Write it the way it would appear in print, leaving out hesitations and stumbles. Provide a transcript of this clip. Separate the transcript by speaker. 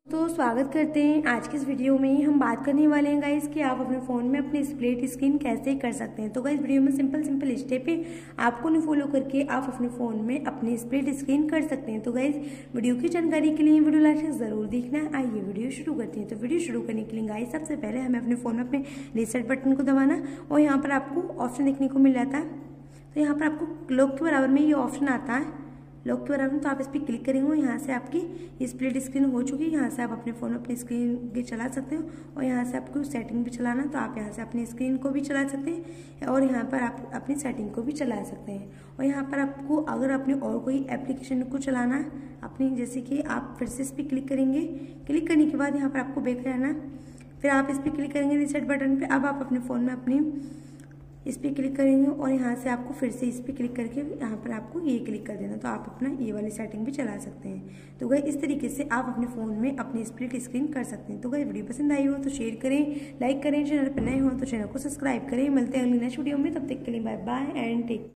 Speaker 1: तो स्वागत करते हैं। आज की इस वीडियो में हम बात करने वाले हैं गाइस कि आप अपने फ़ोन में अपनी स्प्लिट स्क्रीन कैसे कर सकते हैं। तो गाइस वीडियो में सिंपल स्टेप है, आपको नहीं फॉलो करके आप अपने फ़ोन में अपनी स्प्लिट स्क्रीन कर सकते हैं। तो गाइस वीडियो की जानकारी के लिए वीडियो लास्ट तक ज़रूर देखना है। आइए वीडियो शुरू करते हैं। तो वीडियो शुरू करने के लिए गाइस सबसे पहले हमें अपने फ़ोन में अपने रीसेट बटन को दबाना और यहाँ पर आपको ऑप्शन देखने को मिल जाता है। तो यहाँ पर आपको लॉक के बराबर में ये ऑप्शन आता है, लॉक के बराबर में, तो आप इस पर क्लिक करेंगे। यहाँ से आपकी स्प्लिट स्क्रीन हो चुकी है। यहाँ से आप अपने फ़ोन में अपनी स्क्रीन भी चला सकते हो और यहाँ से आपको सेटिंग भी चलाना, तो आप यहाँ से अपनी स्क्रीन को भी चला सकते हैं और यहाँ पर आप अपनी सेटिंग को भी चला सकते हैं। और यहाँ पर आपको अगर अपने और कोई एप्लीकेशन को चलाना है अपनी, जैसे कि आप फिर से इस पर क्लिक करेंगे। क्लिक करने के बाद यहाँ पर आपको बैक जाना, फिर आप इस पर क्लिक करेंगे रीसेट बटन पर। अब आप अपने फ़ोन में अपनी इस पर क्लिक करेंगे और यहाँ से आपको फिर से इस पर क्लिक करके यहाँ पर आपको ये क्लिक कर देना, तो आप अपना ये वाली सेटिंग भी चला सकते हैं। तो गाइस इस तरीके से आप अपने फ़ोन में अपनी स्प्लिट स्क्रीन कर सकते हैं। तो गाइस वीडियो पसंद आई हो तो शेयर करें, लाइक करें, चैनल पर नए हो तो चैनल को सब्सक्राइब करें। मिलते हैं अगली नेक्स्ट वीडियो में, तब तक के लिए बाय बाय एंड टेक।